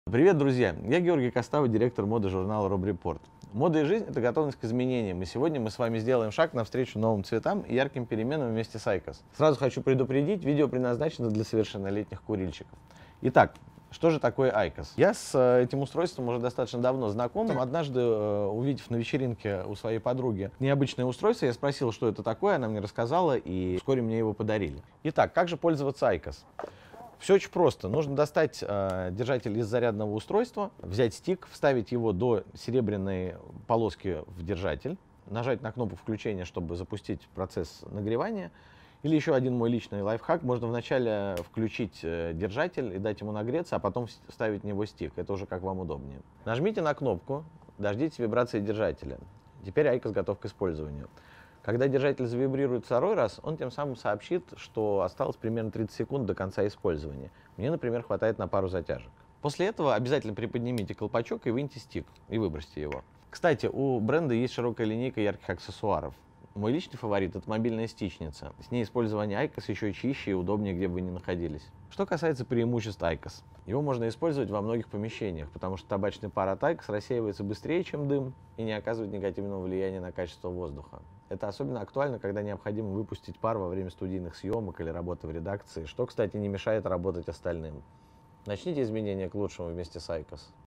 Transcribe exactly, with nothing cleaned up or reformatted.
Привет, друзья! Я Георгий Костава, директор моды журнала Rob Report. Мода и жизнь — это готовность к изменениям, и сегодня мы с вами сделаем шаг навстречу новым цветам и ярким переменам вместе с Айкос. Сразу хочу предупредить, видео предназначено для совершеннолетних курильщиков. Итак, что же такое Айкос? Я с э, этим устройством уже достаточно давно знаком. Однажды, э, увидев на вечеринке у своей подруги необычное устройство, я спросил, что это такое, она мне рассказала, и вскоре мне его подарили. Итак, как же пользоваться Айкос? Все очень просто. Нужно достать э, держатель из зарядного устройства, взять стик, вставить его до серебряной полоски в держатель, нажать на кнопку включения, чтобы запустить процесс нагревания. Или еще один мой личный лайфхак. Можно вначале включить э, держатель и дать ему нагреться, а потом вставить в него стик. Это уже как вам удобнее. Нажмите на кнопку, дождитесь вибрации держателя. Теперь Айкос готов к использованию. Когда держатель завибрирует второй раз, он тем самым сообщит, что осталось примерно тридцать секунд до конца использования. Мне, например, хватает на пару затяжек. После этого обязательно приподнимите колпачок и выньте стик, и выбросьте его. Кстати, у бренда есть широкая линейка ярких аксессуаров. Мой личный фаворит — это мобильная стичница. С ней использование Айкос еще чище и удобнее, где бы вы ни находились. Что касается преимуществ Айкос. Его можно использовать во многих помещениях, потому что табачный пар от Айкос рассеивается быстрее, чем дым, и не оказывает негативного влияния на качество воздуха. Это особенно актуально, когда необходимо выпустить пар во время студийных съемок или работы в редакции, что, кстати, не мешает работать остальным. Начните изменения к лучшему вместе с Айкос.